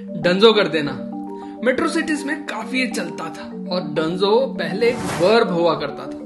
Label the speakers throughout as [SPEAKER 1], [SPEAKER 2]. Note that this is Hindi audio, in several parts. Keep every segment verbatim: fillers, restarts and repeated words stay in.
[SPEAKER 1] डंजो कर देना मेट्रो सिटीज में काफी चलता था और डंजो पहले एक वर्ब हुआ करता था,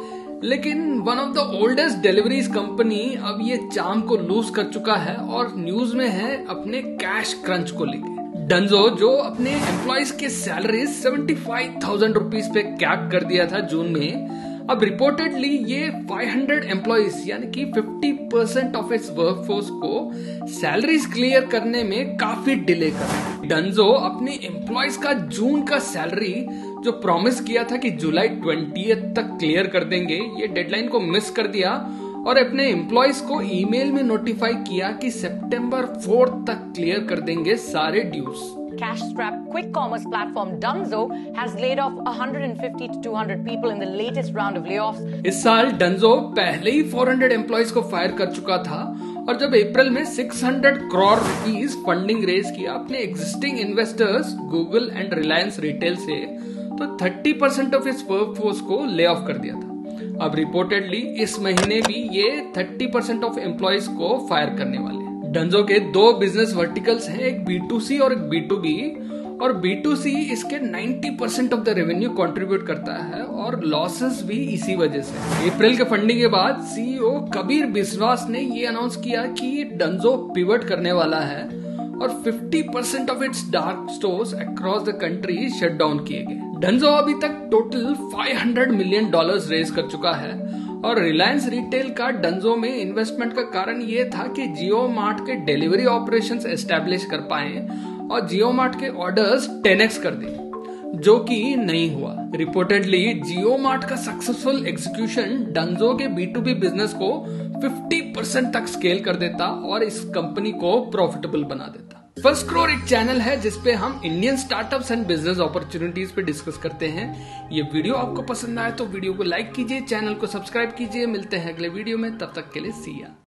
[SPEAKER 1] लेकिन one of the oldest deliveries company अब ये चार्म को लूज कर चुका है और न्यूज में है अपने कैश क्रंच को लेके। डंजो जो अपने एम्प्लॉइज के salary seventy five thousand rupees पे कैप कर दिया था जून में, अब रिपोर्टेडली ये फाइव हंड्रेड एम्प्लॉइज यानी कि fifty percent of its workforce को सैलरीज क्लियर करने में काफी डिले कर रहा है। डंजो अपने एम्प्लॉइज का जून का सैलरी जो प्रॉमिस किया था कि जुलाई ट्वेंटियथ तक क्लियर कर देंगे, ये डेडलाइन को मिस कर दिया और अपने एम्प्लॉइज को ईमेल में नोटिफाई किया कि सितंबर फोर्थ तक क्लियर कर देंगे सारे dues.
[SPEAKER 2] Cash-strapped quick commerce platform Dunzo has laid off one hundred fifty to two hundred people in the latest round of layoffs.
[SPEAKER 1] इस साल डंजो पहले ही फोर हंड्रेड एम्प्लॉइज को फायर कर चुका था और जब अप्रैल में six hundred crore rupees funding raise किया अपने existing investors Google and Reliance Retail से, तो थर्टी परसेंट ऑफ इस वर्कफोर्स को ले ऑफ कर दिया था। अब रिपोर्टेडली इस महीने भी ये थर्टी परसेंट ऑफ एम्प्लॉइज को फायर करने वाले। डंजो के दो बिजनेस वर्टिकल्स हैं, एक बी टू सी और एक बी टू बी, और बी टू सी इसके ninety percent of the revenue contribute करता है और लॉसेस भी इसी वजह से। अप्रैल के फंडिंग के बाद सीईओ कबीर बिस्वास ने ये अनाउंस किया कि डंजो पिवट करने वाला है और fifty percent of its dark stores across the country shut down किए गए। डंजो अभी तक total five hundred million dollars raise कर चुका है और रिलायंस रिटेल का डंजो में इन्वेस्टमेंट का कारण ये था कि जियो मार्ट के डिलीवरी ऑपरेशंस एस्टेब्लिश कर पाए और जियो मार्ट के ऑर्डर्स टेन एक्स कर दे, जो कि नहीं हुआ। रिपोर्टेडली जियो मार्ट का सक्सेसफुल एग्जीक्यूशन डंजो के बी टू बी बिजनेस को फिफ्टी परसेंट तक स्केल कर देता और इस कंपनी को प्रॉफिटेबल बना देता। फर्स्ट क्रोर एक चैनल है जिसपे हम Indian startups and business opportunities पे डिस्कस करते हैं। ये वीडियो आपको पसंद आए तो वीडियो को लाइक कीजिए, चैनल को सब्सक्राइब कीजिए। मिलते हैं अगले वीडियो में, तब तक के लिए सी या।